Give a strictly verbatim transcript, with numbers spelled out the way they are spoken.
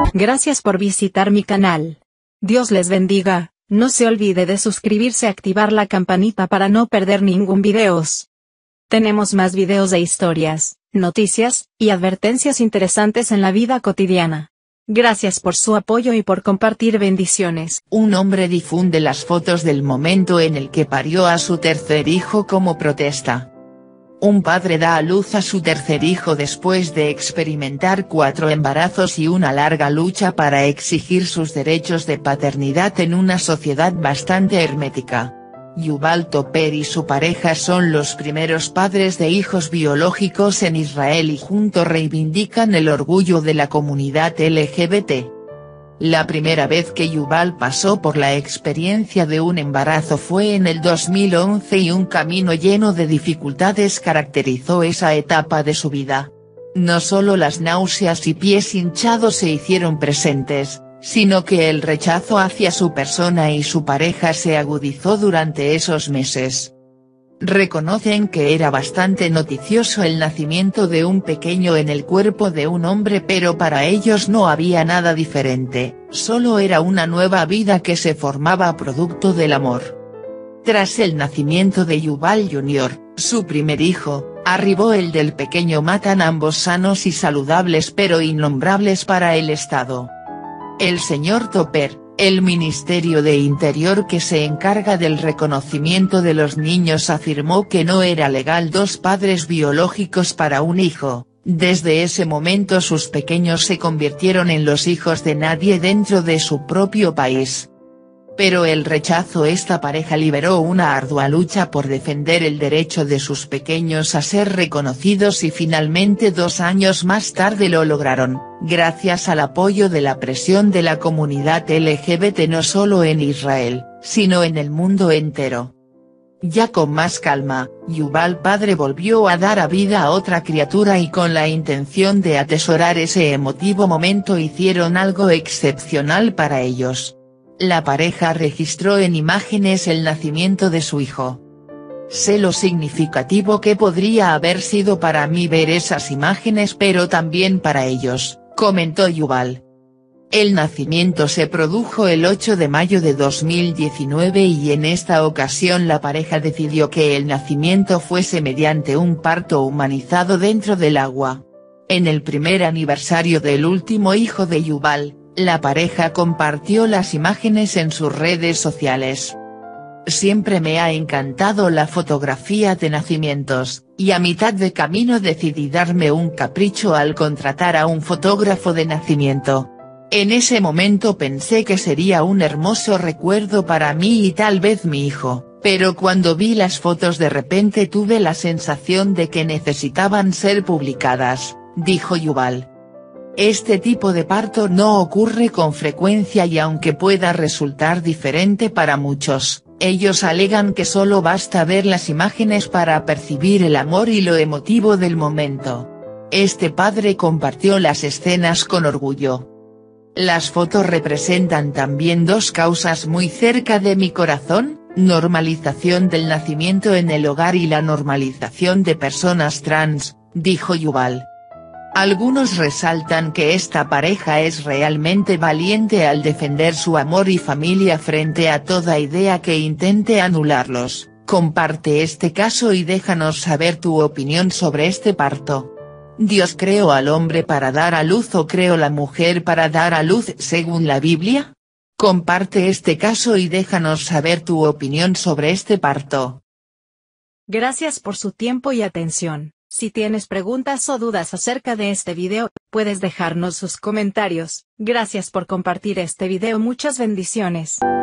Gracias por visitar mi canal. Dios les bendiga. No se olvide de suscribirse y activar la campanita para no perder ningún videos. Tenemos más videos de historias, noticias, y advertencias interesantes en la vida cotidiana. Gracias por su apoyo y por compartir. Bendiciones. Un hombre difunde las fotos del momento en el que parió a su tercer hijo como protesta. Un padre da a luz a su tercer hijo después de experimentar cuatro embarazos y una larga lucha para exigir sus derechos de paternidad en una sociedad bastante hermética. Yuval Topper y su pareja son los primeros padres de hijos biológicos en Israel y juntos reivindican el orgullo de la comunidad L G B T. La primera vez que Yuval pasó por la experiencia de un embarazo fue en el dos mil once y un camino lleno de dificultades caracterizó esa etapa de su vida. No solo las náuseas y pies hinchados se hicieron presentes, sino que el rechazo hacia su persona y su pareja se agudizó durante esos meses. Reconocen que era bastante noticioso el nacimiento de un pequeño en el cuerpo de un hombre, pero para ellos no había nada diferente, solo era una nueva vida que se formaba producto del amor. Tras el nacimiento de Yuval junior, su primer hijo, arribó el del pequeño Matan, ambos sanos y saludables pero innombrables para el Estado. El señor Topper, el Ministerio de Interior que se encarga del reconocimiento de los niños, afirmó que no era legal dos padres biológicos para un hijo. Desde ese momento sus pequeños se convirtieron en los hijos de nadie dentro de su propio país. Pero el rechazo esta pareja liberó una ardua lucha por defender el derecho de sus pequeños a ser reconocidos y finalmente dos años más tarde lo lograron, gracias al apoyo de la presión de la comunidad L G B T no solo en Israel, sino en el mundo entero. Ya con más calma, Yuval padre volvió a dar a vida a otra criatura y con la intención de atesorar ese emotivo momento hicieron algo excepcional para ellos. La pareja registró en imágenes el nacimiento de su hijo. Sé lo significativo que podría haber sido para mí ver esas imágenes, pero también para ellos, comentó Yuval. El nacimiento se produjo el ocho de mayo de dos mil diecinueve y en esta ocasión la pareja decidió que el nacimiento fuese mediante un parto humanizado dentro del agua. En el primer aniversario del último hijo de Yuval, la pareja compartió las imágenes en sus redes sociales. Siempre me ha encantado la fotografía de nacimientos, y a mitad de camino decidí darme un capricho al contratar a un fotógrafo de nacimiento. En ese momento pensé que sería un hermoso recuerdo para mí y tal vez mi hijo, pero cuando vi las fotos de repente tuve la sensación de que necesitaban ser publicadas, dijo Yuval. Este tipo de parto no ocurre con frecuencia y aunque pueda resultar diferente para muchos, ellos alegan que solo basta ver las imágenes para percibir el amor y lo emotivo del momento. Este padre compartió las escenas con orgullo. Las fotos representan también dos causas muy cerca de mi corazón, normalización del nacimiento en el hogar y la normalización de personas trans, dijo Yuval. Algunos resaltan que esta pareja es realmente valiente al defender su amor y familia frente a toda idea que intente anularlos. Comparte este caso y déjanos saber tu opinión sobre este parto. ¿Dios creó al hombre para dar a luz o creó la mujer para dar a luz según la Biblia? Comparte este caso y déjanos saber tu opinión sobre este parto. Gracias por su tiempo y atención. Si tienes preguntas o dudas acerca de este video, puedes dejarnos sus comentarios. Gracias por compartir este video. Muchas bendiciones.